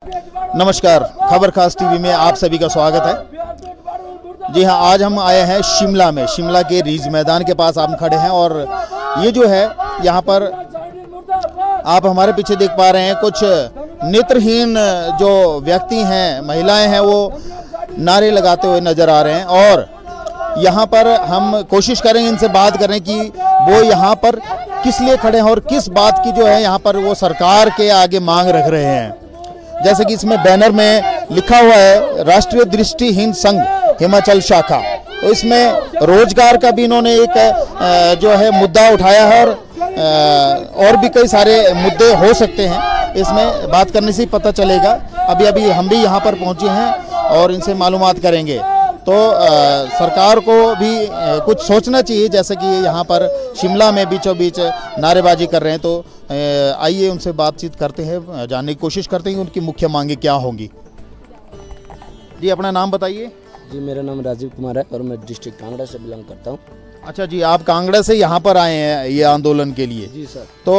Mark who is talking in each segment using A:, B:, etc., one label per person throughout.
A: नमस्कार, खबर खास टीवी में आप सभी का स्वागत है। जी हाँ, आज हम आए हैं शिमला में, शिमला के रिज मैदान के पास आप खड़े हैं और ये जो है यहाँ पर आप हमारे पीछे देख पा रहे हैं कुछ नेत्रहीन जो व्यक्ति हैं, महिलाएं हैं, वो नारे लगाते हुए नजर आ रहे हैं और यहाँ पर हम कोशिश करेंगे इनसे बात करें कि वो यहाँ पर किस लिए खड़े हैं और किस बात की जो है यहाँ पर वो सरकार के आगे मांग रख रहे हैं। जैसे कि इसमें बैनर में लिखा हुआ है राष्ट्रीय दृष्टिहीन संघ हिमाचल शाखा, तो इसमें रोजगार का भी इन्होंने एक जो है मुद्दा उठाया है और भी कई सारे मुद्दे हो सकते हैं। इसमें बात करने से ही पता चलेगा। अभी हम भी यहाँ पर पहुँचे हैं और इनसे मालूमात करेंगे। तो सरकार को भी कुछ सोचना चाहिए, जैसे कि यहाँ पर शिमला में बीचों बीच नारेबाजी कर रहे हैं। तो आइए उनसे बातचीत करते हैं, जानने की कोशिश करते हैं कि उनकी मुख्य मांगे क्या होंगी। जी, अपना नाम बताइए।
B: जी, मेरा नाम राजीव कुमार है और मैं डिस्ट्रिक्ट कांगड़ा से बिलोंग करता हूँ।
A: अच्छा जी, आप कांगड़ा से यहाँ पर आए हैं ये आंदोलन के लिए?
B: जी सर।
A: तो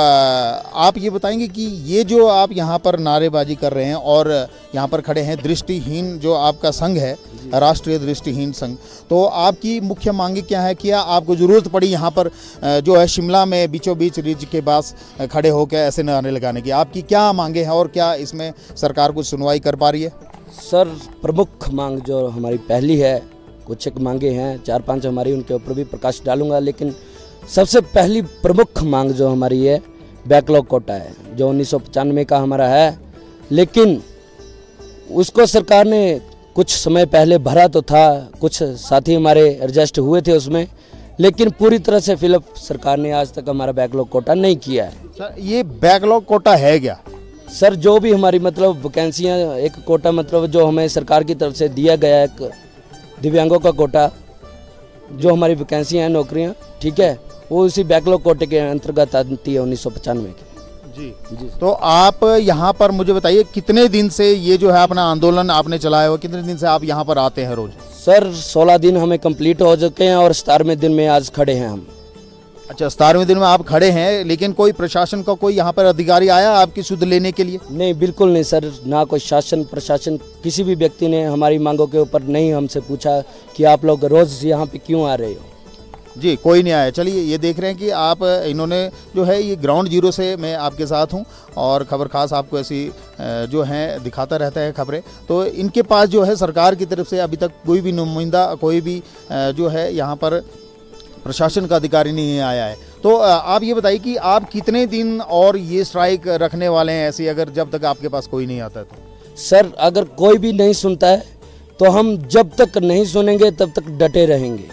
A: आप ये बताएंगे कि ये जो आप यहाँ पर नारेबाजी कर रहे हैं और यहाँ पर खड़े हैं दृष्टिहीन जो आपका संघ है, राष्ट्रीय दृष्टिहीन संघ, तो आपकी मुख्य मांगे क्या है? क्या आपको ज़रूरत पड़ी यहाँ पर जो है शिमला में बीचों बीच रिज के पास खड़े होकर ऐसे नारे लगाने की? आपकी क्या मांगे हैं और क्या इसमें सरकार कुछ सुनवाई कर पा रही है?
B: सर, प्रमुख मांग जो हमारी पहली है, कुछ एक मांगे हैं, 4-5 हमारी, उनके ऊपर भी प्रकाश डालूंगा, लेकिन सबसे पहली प्रमुख मांग जो हमारी है बैकलॉग कोटा है, जो 1995 का हमारा है, लेकिन उसको सरकार ने कुछ समय पहले भरा तो था, कुछ साथी हमारे एडजस्ट हुए थे उसमें, लेकिन पूरी तरह से फिलअप सरकार ने आज तक हमारा बैकलॉग कोटा नहीं किया है।
A: सर, ये बैकलॉग कोटा है क्या?
B: सर, जो भी हमारी मतलब वैकेंसियाँ, एक कोटा मतलब जो हमें सरकार की तरफ से दिया गया है, एक दिव्यांगों का कोटा, जो हमारी वैकेंसियाँ हैं, नौकरियाँ, ठीक है, वो उसी बैकलॉग कोटे के अंतर्गत आती है 1995 की। जी।
A: तो आप यहाँ पर मुझे बताइए कितने दिन से ये जो है अपना आंदोलन आपने चलाया हुआ, कितने दिन से आप यहाँ पर आते हैं रोज?
B: सर, 16 दिन हमें कंप्लीट हो चुके हैं और 17वें दिन में आज खड़े हैं हम।
A: अच्छा, 17वें दिन में आप खड़े हैं, लेकिन कोई प्रशासन का कोई यहाँ पर अधिकारी आया आपकी सुध लेने के लिए?
B: नहीं, बिल्कुल नहीं सर, ना कोई शासन प्रशासन किसी भी व्यक्ति ने हमारी मांगों के ऊपर नहीं हमसे पूछा कि आप लोग रोज़ यहाँ पे क्यों आ रहे हो।
A: जी, कोई नहीं आया। चलिए, ये देख रहे हैं कि आप इन्होंने जो है ये ग्राउंड जीरो से मैं आपके साथ हूँ और खबर खास आपको ऐसी जो है दिखाता रहता है खबरें। तो इनके पास जो है सरकार की तरफ से अभी तक कोई भी नुमाइंदा, कोई भी जो है यहाँ पर प्रशासन का अधिकारी नहीं आया है। तो आप ये बताइए कि आप कितने दिन और ये स्ट्राइक रखने वाले हैं ऐसी, अगर जब तक आपके पास कोई नहीं आता? तो
B: सर, अगर कोई भी नहीं सुनता है तो हम जब तक नहीं सुनेंगे तब तक डटे रहेंगे।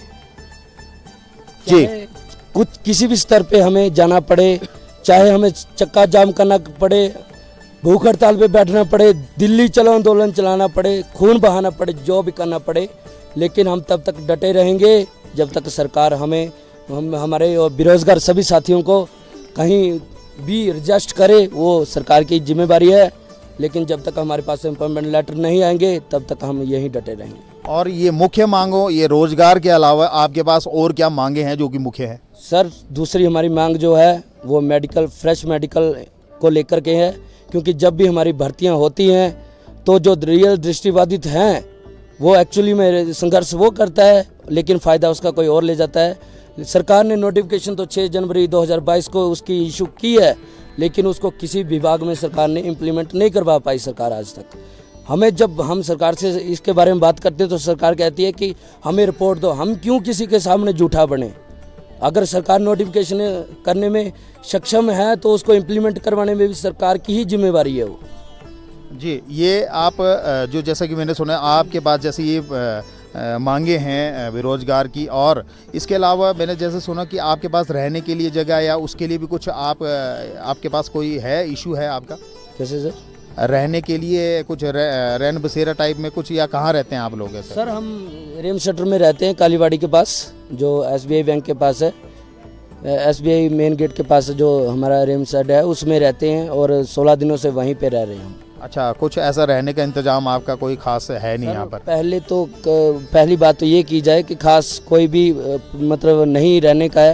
A: जी,
B: कुछ किसी भी स्तर पे हमें जाना पड़े, चाहे हमें चक्का जाम करना पड़े, भूख हड़ताल पे बैठना पड़े, दिल्ली चलो आंदोलन चलाना पड़े, खून बहाना पड़े, जो भी करना पड़े, लेकिन हम तब तक डटे रहेंगे जब तक सरकार हमारे बेरोजगार सभी साथियों को कहीं भी एडजस्ट करे। वो सरकार की जिम्मेदारी है, लेकिन जब तक हमारे पास एम्प्लॉयमेंट लेटर नहीं आएंगे तब तक हम यहीं डटे रहेंगे।
A: और ये मुख्य मांगों, ये रोजगार के अलावा आपके पास और क्या मांगे हैं जो कि मुख्य है?
B: सर, दूसरी हमारी मांग जो है वो मेडिकल, फ्रेश मेडिकल को लेकर के है, क्योंकि जब भी हमारी भर्तियां होती हैं तो जो रियल दृष्टिबाधित हैं वो एक्चुअली में संघर्ष वो करता है, लेकिन फ़ायदा उसका कोई और ले जाता है। सरकार ने नोटिफिकेशन तो 6 जनवरी 2022 को उसकी इशू की है, लेकिन उसको किसी विभाग में सरकार ने इम्प्लीमेंट नहीं करवा पाई सरकार आज तक। हमें जब हम सरकार से इसके बारे में बात करते हैं तो सरकार कहती है कि हमें रिपोर्ट दो। हम क्यों किसी के सामने झूठा बने? अगर सरकार नोटिफिकेशन करने में सक्षम है तो उसको इम्प्लीमेंट करवाने में भी सरकार की ही जिम्मेवारी है वो।
A: जी, ये आप जो जैसा कि मैंने सुना आपके पास जैसे ये मांगे हैं बेरोजगार की, और इसके अलावा मैंने जैसे सुना कि आपके पास रहने के लिए जगह या उसके लिए भी कुछ आपके पास कोई है, इशू है आपका?
B: कैसे सर?
A: रहने के लिए कुछ रैन बसेरा टाइप में कुछ, या कहाँ रहते हैं आप लोग?
B: सर, हम रेम सेक्टर में रहते हैं, कालीवाड़ी के पास, जो SBI बैंक के पास है, SBI मेन गेट के पास जो हमारा रेम सेट है उसमें रहते हैं और 16 दिनों से वहीं पे रह रहे हैं हम।
A: अच्छा, कुछ ऐसा रहने का इंतजाम आपका कोई खास है नहीं यहाँ पर?
B: पहले तो पहली बात तो ये की जाए कि खास कोई भी मतलब नहीं रहने का है।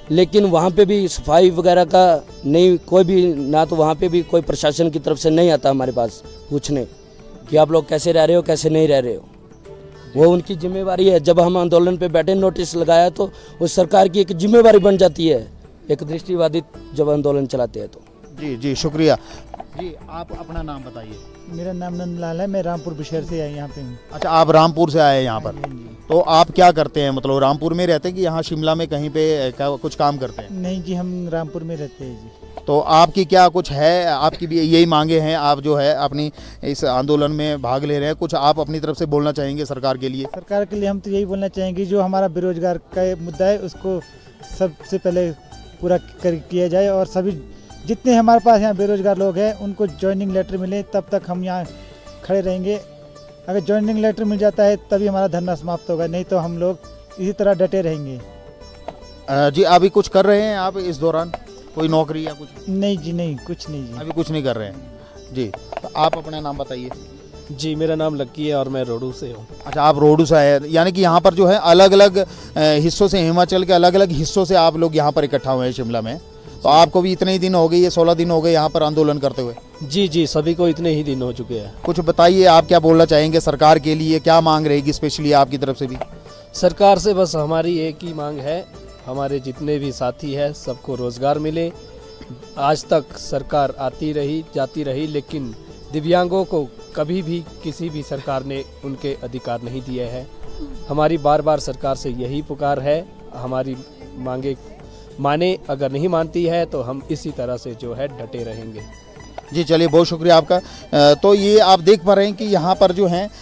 B: लेकिन वहाँ पे भी सफाई वगैरह का नहीं, कोई भी ना, तो वहाँ पे भी कोई प्रशासन की तरफ से नहीं आता हमारे पास पूछने कि आप लोग कैसे रह रहे हो, कैसे नहीं रह रहे हो। वो उनकी जिम्मेवारी है। जब हम आंदोलन पे बैठे, नोटिस लगाया, तो वो सरकार की एक जिम्मेवारी बन जाती है, एक दृष्टिवादी जब आंदोलन चलाते हैं तो।
A: जी जी, शुक्रिया जी। आप अपना नाम बताइए।
C: मेरा नाम नंदलाल है, मैं रामपुर बुशहर से यहाँ पे हूँ।
A: अच्छा, आप रामपुर से आए यहाँ पर, तो आप क्या करते हैं? मतलब रामपुर में रहते हैं कि यहाँ शिमला में कहीं पे कुछ काम करते हैं?
C: नहीं जी, हम रामपुर में रहते हैं जी।
A: तो आपकी क्या कुछ है, आपकी भी यही मांगे हैं? आप जो है अपनी इस आंदोलन में भाग ले रहे हैं, कुछ आप अपनी तरफ से बोलना चाहेंगे सरकार के लिए?
C: सरकार के लिए हम तो यही बोलना चाहेंगे, जो हमारा बेरोजगार का मुद्दा है उसको सबसे पहले पूरा किया जाए, और सभी जितने हमारे पास यहाँ बेरोजगार लोग हैं उनको ज्वाइनिंग लेटर मिले, तब तक हम यहाँ खड़े रहेंगे। अगर ज्वाइनिंग लेटर मिल जाता है तभी हमारा धरना समाप्त होगा, नहीं तो हम लोग इसी तरह डटे रहेंगे।
A: जी, अभी कुछ कर रहे हैं आप इस दौरान, कोई नौकरी या कुछ?
C: नहीं जी, नहीं, कुछ नहीं जी,
A: अभी कुछ नहीं कर रहे हैं जी। तो आप अपना नाम बताइए।
D: जी, मेरा नाम लक्की है और मैं रोडू से हूँ।
A: अच्छा, आप रोडू से आए, यानी कि यहाँ पर जो है अलग अलग हिस्सों से, हिमाचल के अलग अलग हिस्सों से आप लोग यहाँ पर इकट्ठा हुए हैं शिमला में। तो आपको भी इतने ही दिन हो गए, ये 16 दिन हो गए यहाँ पर आंदोलन करते हुए?
D: जी जी, सभी को इतने ही दिन हो चुके हैं।
A: कुछ बताइए, आप क्या बोलना चाहेंगे सरकार के लिए, क्या मांग रहेगी स्पेशली आपकी तरफ से भी?
D: सरकार से बस हमारी एक ही मांग है, हमारे जितने भी साथी हैं सबको रोज़गार मिले। आज तक सरकार आती रही जाती रही, लेकिन दिव्यांगों को कभी भी किसी भी सरकार ने उनके अधिकार नहीं दिए हैं। हमारी बार बार सरकार से यही पुकार है, हमारी मांगे माने, अगर नहीं मानती है तो हम इसी तरह से जो है डटे रहेंगे।
A: जी, चलिए, बहुत शुक्रिया आपका। तो ये आप देख पा रहे हैं कि यहाँ पर जो हैं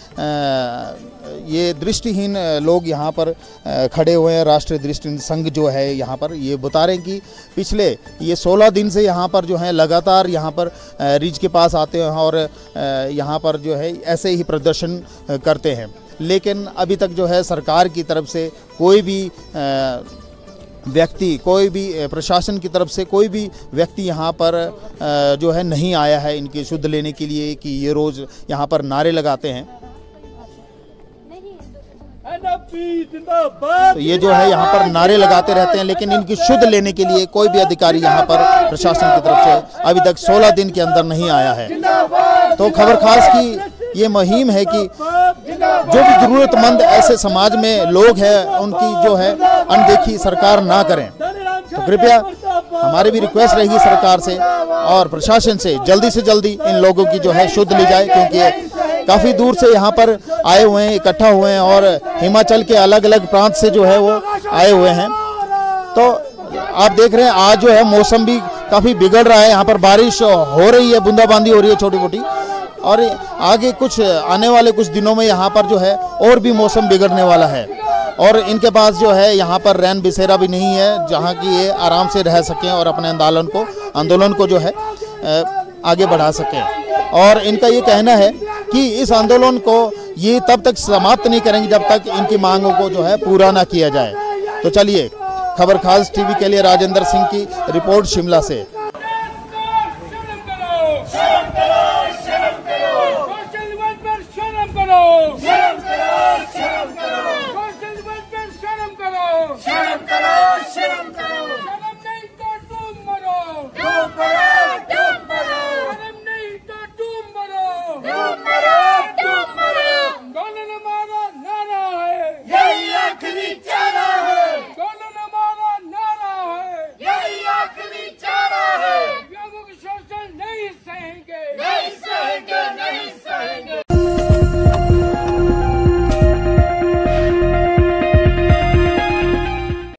A: ये दृष्टिहीन लोग यहाँ पर खड़े हुए हैं। राष्ट्रीय दृष्टिहीन संघ जो है यहाँ पर ये बता रहे हैं कि पिछले ये 16 दिन से यहाँ पर जो है लगातार यहाँ पर रिज के पास आते हैं और यहाँ पर जो है ऐसे ही प्रदर्शन करते हैं, लेकिन अभी तक जो है सरकार की तरफ से कोई भी व्यक्ति, कोई भी प्रशासन की तरफ से कोई भी व्यक्ति यहाँ पर जो है नहीं आया है इनकी शुद्ध लेने के लिए, कि ये रोज़ यहाँ पर नारे लगाते हैं। तो ये जो है यहाँ पर नारे लगाते रहते हैं, लेकिन इनकी शुद्ध लेने के लिए कोई भी अधिकारी यहाँ पर प्रशासन की तरफ से अभी तक 16 दिन के अंदर नहीं आया है। तो खबर खास की ये मुहिम है कि जो भी जरूरतमंद ऐसे समाज में लोग हैं उनकी जो है अनदेखी सरकार ना करें। तो कृपया हमारी भी रिक्वेस्ट रहेगी सरकार से और प्रशासन से, जल्दी से जल्दी इन लोगों की जो है शुद्ध ली जाए, क्योंकि काफ़ी दूर से यहाँ पर आए हुए हैं, इकट्ठा हुए हैं और हिमाचल के अलग अलग प्रांत से जो है वो आए हुए हैं। तो आप देख रहे हैं आज जो है मौसम भी काफ़ी बिगड़ रहा है, यहाँ पर बारिश हो रही है, बूंदाबांदी हो रही है छोटी मोटी, और आगे कुछ आने वाले कुछ दिनों में यहाँ पर जो है और भी मौसम बिगड़ने वाला है। और इनके पास जो है यहाँ पर रैन बसेरा भी नहीं है जहाँ की ये आराम से रह सकें और अपने आंदोलन को जो है आगे बढ़ा सकें। और इनका ये कहना है कि इस आंदोलन को ये तब तक समाप्त नहीं करेंगे जब तक इनकी मांगों को जो है पूरा ना किया जाए। तो चलिए, खबर खास टीवी के लिए राजेंद्र सिंह की रिपोर्ट शिमला से।